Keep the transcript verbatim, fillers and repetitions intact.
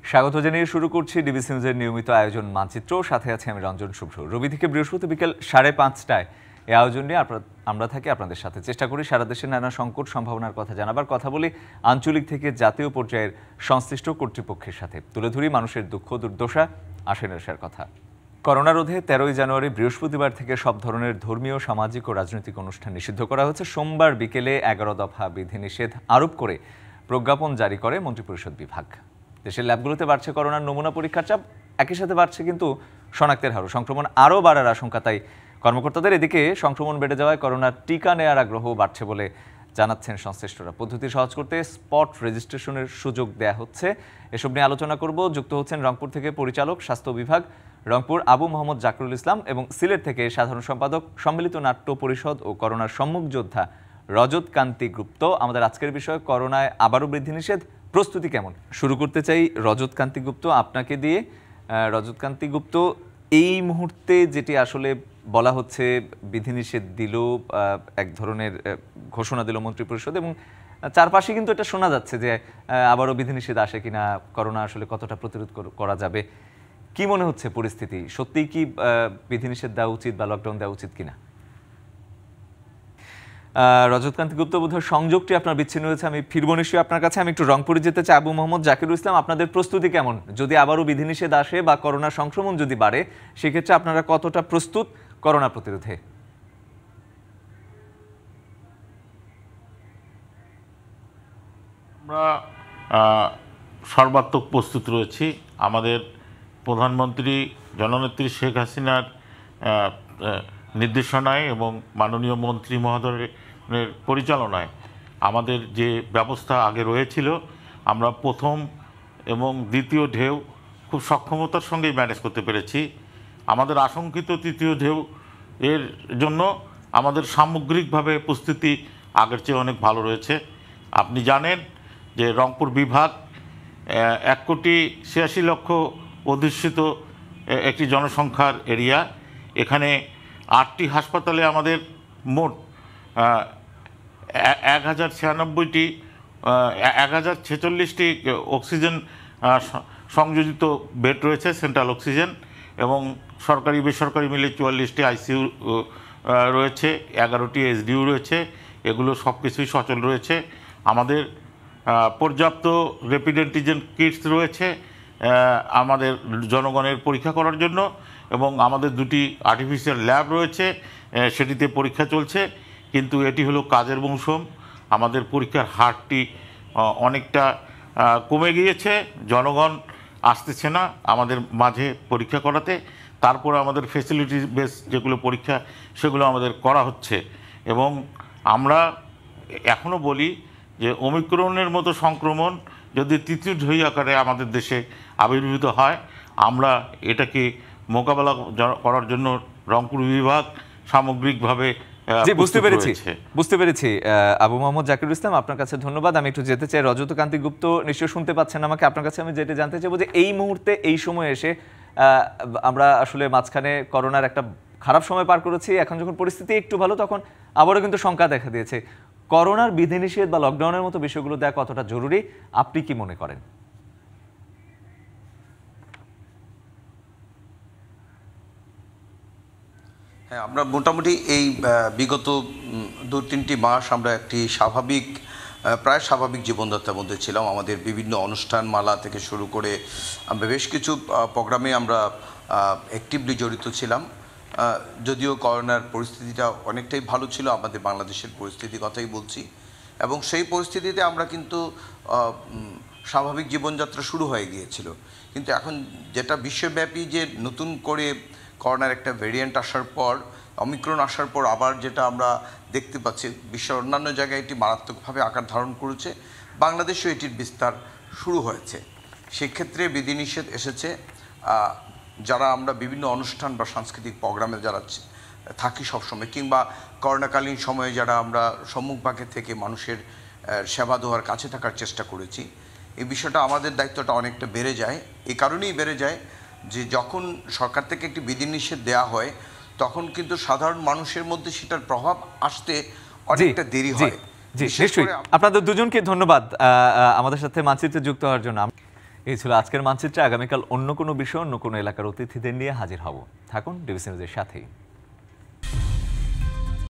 স্বাগত জানিয়ে শুরু করছি ডিবিসি নিউজের নিয়মিত আয়োজন মানচিত্র। সাথে আছে আমি রঞ্জন শুভ্র। রবি থেকে বৃহস্পতি বিকেল সাড়ে পাঁচটায় এই আয়োজন নিয়ে আমরা থাকি আপনাদের সাথে। চেষ্টা করি সারা দেশের নানা সংকট সম্ভাবনার কথা জানাবার, কথা বলি আঞ্চলিক থেকে জাতীয় পর্যায়ের সংশ্লিষ্ট কর্তৃপক্ষের সাথে, তুলে ধরি মানুষের দুঃখ দুর্দশা আশা নিরাশার কথা। করোনা রোধে তেরোই জানুয়ারি বৃহস্পতিবার থেকে সব ধরনের ধর্মীয়, সামাজিক ও রাজনৈতিক অনুষ্ঠান নিষিদ্ধ করা হয়েছে। সোমবার বিকেলে এগারো দফা বিধিনিষেধ আরোপ করে প্রজ্ঞাপন জারি করে মন্ত্রিপরিষদ বিভাগ। দেশের ল্যাবগুলোতে বাড়ছে করোনার নমুনা পরীক্ষার চাপ, একই সাথে বাড়ছে কিন্তু শনাক্তের হারও। সংক্রমণ আরও বাড়ার আশঙ্কা তাই কর্মকর্তাদের। এদিকে সংক্রমণ বেড়ে যাওয়ায় করোনার টিকা নেওয়ার আগ্রহ বাড়ছে বলে জানাচ্ছেন সংশ্লিষ্টরা। পদ্ধতি সহজ করতে স্পট রেজিস্ট্রেশনের সুযোগ দেয়া হচ্ছে। এসব নিয়ে আলোচনা করব। যুক্ত হচ্ছেন রংপুর থেকে পরিচালক স্বাস্থ্য বিভাগ রংপুর আবু মোহাম্মদ জাকিরুল ইসলাম এবং সিলেট থেকে সাধারণ সম্পাদক সম্মিলিত নাট্য পরিষদ ও করোনার সম্মুখ যোদ্ধা রজত কান্তি গুপ্ত। আমাদের আজকের বিষয় করোনায় আবারও বিধিনিষেধ, প্রস্তুতি কেমন? শুরু করতে চাই রজত কান্তি গুপ্ত আপনাকে দিয়ে। রজত কান্তি গুপ্ত, এই মুহূর্তে যেটি আসলে বলা হচ্ছে, বিধিনিষেধ দিল, এক ধরনের ঘোষণা দিল মন্ত্রিপরিষদ, এবং চারপাশে কিন্তু এটা শোনা যাচ্ছে যে আবারও বিধিনিষেধ আসে কিনা, করোনা আসলে কতটা প্রতিরোধ করা যাবে। কি মনে হচ্ছে পরিস্থিতি? সত্যিই কি বিধিনিষেধ দেওয়া উচিত বা লকডাউন দেওয়া উচিত কিনা? রজতকান্তি গুপ্ত, বোধহয় সংযোগটি আপনার বিচ্ছিন্ন হয়েছে। আমি ফিরবো নিশ্চয়ই আপনার কাছে। আমি একটু রংপুরে যেতে চাই। আবু মোহাম্মদ জাকিরুল ইসলাম, আপনাদের প্রস্তুতি কেমন? যদি আবারও বিধিনিষেধ আসে বা করোনা সংক্রমণ যদি বাড়ে, সেক্ষেত্রে আপনারা কতটা প্রস্তুত করোনা প্রতিরোধে? আমরা সর্বাত্মক প্রস্তুত রয়েছি। আমাদের প্রধানমন্ত্রী জননেত্রী শেখ হাসিনার নির্দেশনায় এবং মাননীয় মন্ত্রী মহোদয়ের পরিচালনায় আমাদের যে ব্যবস্থা আগে রয়েছিল, আমরা প্রথম এবং দ্বিতীয় ঢেউ খুব সক্ষমতার সঙ্গেই ম্যানেজ করতে পেরেছি। আমাদের আশঙ্কিত তৃতীয় ঢেউ এর জন্য আমাদের সামগ্রিকভাবে প্রস্তুতি আগের চেয়ে অনেক ভালো রয়েছে। আপনি জানেন যে রংপুর বিভাগ এক কোটি ছিয়াশি লক্ষ অধ্যুষিত একটি জনসংখ্যার এরিয়া। এখানে আটটি হাসপাতালে আমাদের মোট এক হাজার ছিয়ানব্বইটি এক হাজার ছেচল্লিশটি অক্সিজেন সংযোজিত বেড রয়েছে, সেন্ট্রাল অক্সিজেন, এবং সরকারি বেসরকারি মিলে চুয়াল্লিশটি আইসিইউ রয়েছে, এগারোটি এসডিইউ রয়েছে। এগুলো সব কিছুই সচল রয়েছে। আমাদের পর্যাপ্ত র্যাপিড অ্যান্টিজেন কিটস রয়েছে আমাদের জনগণের পরীক্ষা করার জন্য, এবং আমাদের দুটি আর্টিফিশিয়াল ল্যাব রয়েছে, সেটিতে পরীক্ষা চলছে। কিন্তু এটি হলো কাজের মৌসুম। আমাদের পরীক্ষার হারটি অনেকটা কমে গিয়েছে, জনগণ আসতেছে না আমাদের মাঝে পরীক্ষা করাতে। তারপরে আমাদের ফেসিলিটি বেস যেগুলো পরীক্ষা, সেগুলো আমাদের করা হচ্ছে। এবং আমরা এখনও বলি যে ওমিক্রনের মতো সংক্রমণ যদি তৃতীয় ঢেউ আকারে আমাদের দেশে আবির্ভূত হয়, আমরা এটাকে মোকাবেলা করার জন্য রংপুর বিভাগ সামগ্রিকভাবে বুঝতে পেরেছি বুঝতে পেরেছি আবু মোহাম্মদ জাকিরুল ইসলাম, আপনার কাছে ধন্যবাদ। আমি একটু যেতে চাই রজতকান্তি গুপ্ত, নিশ্চয় শুনতে পাচ্ছেন আমাকে। আপনার কাছে আমি যেটা জানতে চাইবো যে এই মুহূর্তে, এই সময়ে এসে আমরা আসলে মাঝখানে করোনার একটা খারাপ সময় পার করেছি, এখন যখন পরিস্থিতি একটু ভালো, তখন আবারও কিন্তু শঙ্কা দেখা দিয়েছে। করোনার বিধিনিষেধ বা লকডাউনের মতো বিষয়গুলো দেওয়া কতটা জরুরি, আপনি কি মনে করেন? হ্যাঁ, আমরা মোটামুটি এই বিগত দু তিনটি মাস আমরা একটি স্বাভাবিক, প্রায় স্বাভাবিক জীবনযাত্রার মধ্যে ছিলাম। আমাদের বিভিন্ন অনুষ্ঠান মালা থেকে শুরু করে আমরা বেশ কিছু প্রোগ্রামে আমরা অ্যাক্টিভলি জড়িত ছিলাম। যদিও করোনার পরিস্থিতিটা অনেকটাই ভালো ছিল, আমাদের বাংলাদেশের পরিস্থিতির কথাই বলছি, এবং সেই পরিস্থিতিতে আমরা কিন্তু স্বাভাবিক জীবনযাত্রা শুরু হয়ে গিয়েছিল। কিন্তু এখন যেটা বিশ্বব্যাপী যে নতুন করে করোনার একটা ভেরিয়েন্ট আসার পর, অমিক্রন আসার পর আবার যেটা আমরা দেখতে পাচ্ছি, বিশ্বের অন্যান্য জায়গায় এটি মারাত্মকভাবে আকার ধারণ করেছে, বাংলাদেশেও এটির বিস্তার শুরু হয়েছে। সেক্ষেত্রে বিধিনিষেধ এসেছে। যারা আমরা বিভিন্ন অনুষ্ঠান বা সাংস্কৃতিক প্রোগ্রামে যারা থাকি সবসময়, কিংবা করোনাকালীন সময়ে যারা আমরা সম্মুখভাগে থেকে মানুষের সেবা দেওয়ার কাছে থাকার চেষ্টা করেছি, এই বিষয়টা আমাদের দায়িত্বটা অনেকটা বেড়ে যায়। এই কারণেই বেড়ে যায় যে যখন সরকার থেকে একটি বিধিনিষেধ দেওয়া হয়, তখন কিন্তু সাধারণ মানুষের মধ্যে সেটার প্রভাব আসতে অনেকটা দেরি হয়। জি, নিশ্চয়ই। আপনাদের দুজনকে ধন্যবাদ আমাদের সাথে মানচিত্রে যুক্ত হওয়ার জন্য। এই ছিল আজকের মানচিত্রে। আগামীকাল অন্য কোনো বিষয়, অন্য কোনো এলাকার অতিথিদের নিয়ে হাজির হব। থাকুন ডিবিসি নিউজের সাথেই।